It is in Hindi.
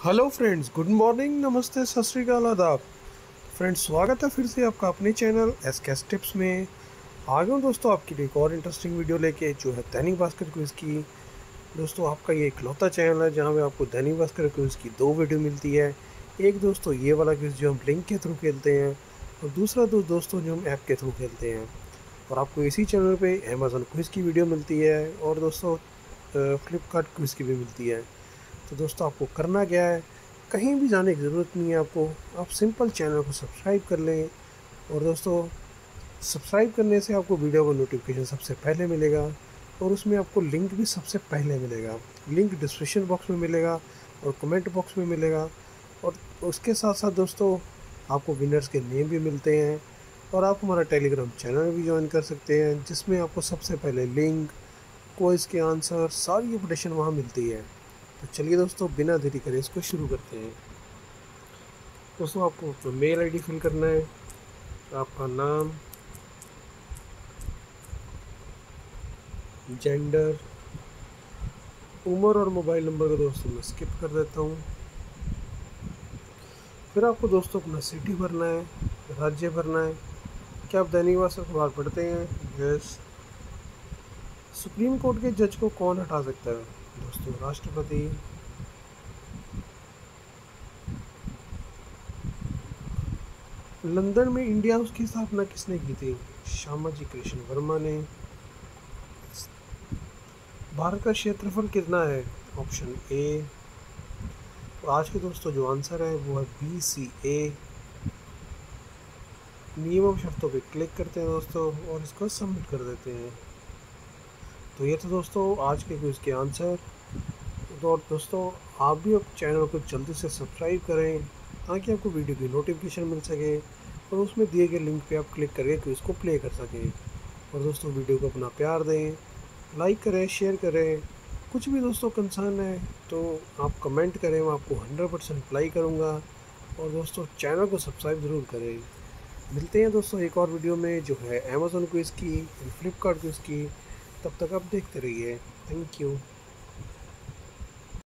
हेलो फ्रेंड्स, गुड मॉर्निंग, नमस्ते, सत श्री अकाल, आदाब। फ्रेंड्स, स्वागत है फिर से आपका अपने चैनल एसकेएस टिप्स में। आ गया हूँ दोस्तों आपके लिए एक और इंटरेस्टिंग वीडियो लेके, जो है दैनिक भास्कर क्विज़ की। दोस्तों, आपका ये इकलौता चैनल है जहाँ पे आपको दैनिक भास्कर क्विज़ की दो वीडियो मिलती है। एक दोस्तों ये वाला क्विज़ जो हम लिंक के थ्रू खेलते हैं, और दूसरा दोस्तों जो हम ऐप के थ्रू खेलते हैं। और आपको इसी चैनल पे अमेज़न क्विज़ की वीडियो मिलती है, और दोस्तों फ्लिपकार्ट क्विज़ की भी मिलती है। तो दोस्तों, आपको करना क्या है, कहीं भी जाने की ज़रूरत नहीं है आपको। आप सिंपल चैनल को सब्सक्राइब कर लें, और दोस्तों सब्सक्राइब करने से आपको वीडियो का नोटिफिकेशन सबसे पहले मिलेगा, और उसमें आपको लिंक भी सबसे पहले मिलेगा। लिंक डिस्क्रिप्शन बॉक्स में मिलेगा और कमेंट बॉक्स में मिलेगा। और उसके साथ साथ दोस्तों, आपको विनर्स के नेम भी मिलते हैं, और आप हमारा टेलीग्राम चैनल भी ज्वाइन कर सकते हैं, जिसमें आपको सबसे पहले लिंक, क्विज़ के आंसर, सारी अपडेशन वहाँ मिलती है। तो चलिए दोस्तों, बिना देरी करे इसको शुरू करते हैं। दोस्तों, आपको अपना मेल आईडी फिल करना है, आपका नाम, जेंडर, उम्र और मोबाइल नंबर को दोस्तों मैं स्किप कर देता हूँ। फिर आपको दोस्तों अपना सिटी भरना है, राज्य भरना है। क्या आप दैनिक भास्कर अखबार पढ़ते हैं? यस। सुप्रीम कोर्ट के जज को कौन हटा सकता है? दोस्तों, राष्ट्रपति। लंदन में इंडिया हाउस की स्थापना किसने की थी? श्यामाजी कृष्ण वर्मा ने। भारत का क्षेत्रफल कितना है? Option A. तो आज के दोस्तों जो आंसर है वो है BCA। नियम और शर्तों पे क्लिक करते हैं दोस्तों, और इसको सबमिट कर देते हैं। तो ये तो दोस्तों आज के क्विज के आंसर। तो दोस्तों, आप भी अब चैनल को जल्दी से सब्सक्राइब करें, ताकि आपको वीडियो की नोटिफिकेशन मिल सके, और उसमें दिए गए लिंक पे आप क्लिक करके क्विज को प्ले कर सकें। और दोस्तों, वीडियो को अपना प्यार दें, लाइक करें, शेयर करें। कुछ भी दोस्तों कंसर्न है तो आप कमेंट करें, मैं आपको 100% रिप्लाई करूँगा। और दोस्तों, चैनल को सब्सक्राइब ज़रूर करें। मिलते हैं दोस्तों एक और वीडियो में, जो है अमेज़न क्विज़ की, फ्लिपकार्ट क्विज़ की। तब तक आप देखते रहिए। Thank you.